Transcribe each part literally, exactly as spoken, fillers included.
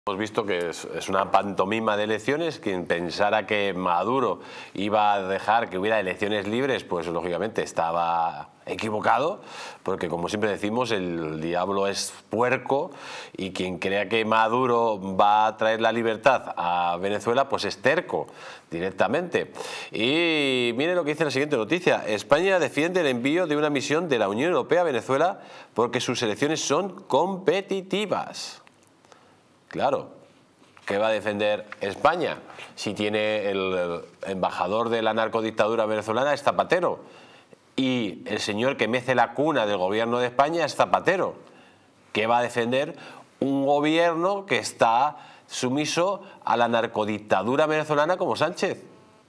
Hemos visto que es, es una pantomima de elecciones. Quien pensara que Maduro iba a dejar que hubiera elecciones libres, pues lógicamente estaba equivocado, porque como siempre decimos, el diablo es puerco, y quien crea que Maduro va a traer la libertad a Venezuela, pues es terco directamente. Y mire lo que dice la siguiente noticia: España defiende el envío de una misión de la Unión Europea a Venezuela porque sus elecciones son competitivas. Claro, ¿qué va a defender España si tiene el, el embajador de la narcodictadura venezolana es Zapatero y el señor que mece la cuna del gobierno de España es Zapatero? ¿Qué va a defender un gobierno que está sumiso a la narcodictadura venezolana como Sánchez?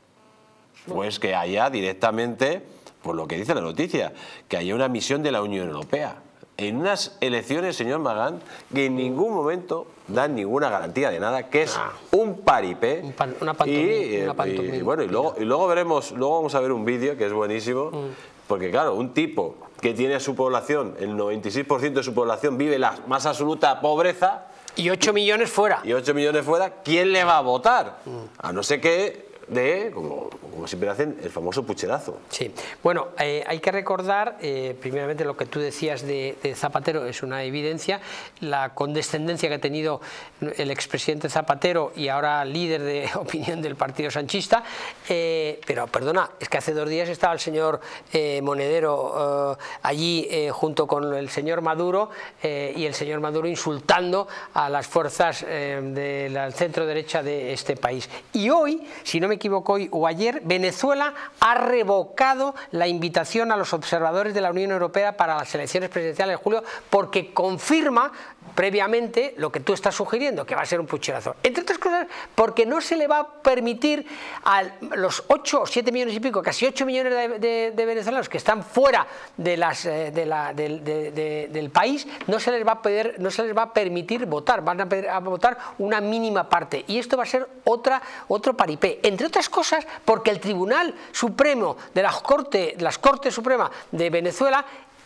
Pues que haya directamente, por lo que dice la noticia, que haya una misión de la Unión Europea en unas elecciones, señor Magán, que en ningún momento dan ninguna garantía de nada, que es ah, un paripé. Un pan, una pantomima. Y, una pantomima. y bueno, y luego, y luego veremos, luego vamos a ver un vídeo que es buenísimo, mm. porque claro, un tipo que tiene a su población, el noventa y seis por ciento de su población vive la más absoluta pobreza. Y ocho millones fuera. Y ocho millones fuera, ¿quién le va a votar? Mm. A no ser que de, como, como siempre hacen, el famoso pucherazo. Sí, bueno, eh, hay que recordar, eh, primeramente lo que tú decías de, de Zapatero es una evidencia, la condescendencia que ha tenido el expresidente Zapatero y ahora líder de opinión del partido sanchista, eh, pero perdona, es que hace dos días estaba el señor eh, Monedero eh, allí eh, junto con el señor Maduro eh, y el señor Maduro insultando a las fuerzas eh, de la centro derecha de este país. Y hoy, si no me equivoco, hoy o ayer, Venezuela ha revocado la invitación a los observadores de la Unión Europea para las elecciones presidenciales de julio porque confirma previamente lo que tú estás sugiriendo, que va a ser un pucherazo. Entre otras cosas, porque no se le va a permitir a los ocho o siete millones y pico, casi ocho millones de, de, de venezolanos que están fuera de las, de la, de, de, de, del país, no se les va a poder, no se les va a permitir votar, van a, pedir, a votar una mínima parte. Y esto va a ser otra, otro paripé. Entre otras cosas, porque el Tribunal Supremo de la Corte, las Cortes Supremas de Venezuela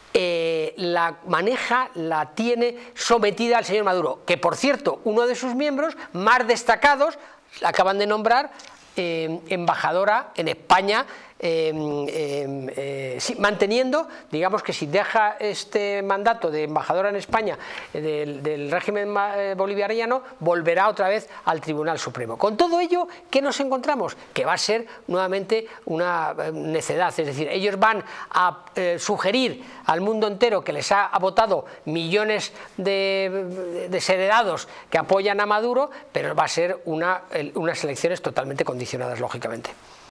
Eh, la maneja, la tiene sometida al señor Maduro, que por cierto, uno de sus miembros más destacados la acaban de nombrar eh, embajadora en España, eh, eh, eh, sí, manteniendo, digamos que si deja este mandato de embajadora en España eh, del, del régimen eh, bolivariano, volverá otra vez al Tribunal Supremo. Con todo ello, ¿qué nos encontramos? Que va a ser nuevamente una eh, necedad, es decir, ellos van a eh, sugerir al mundo entero que les ha, ha votado millones de desheredados que apoyan a Maduro, pero va a ser una, unas elecciones totalmente condicionadas, lógicamente.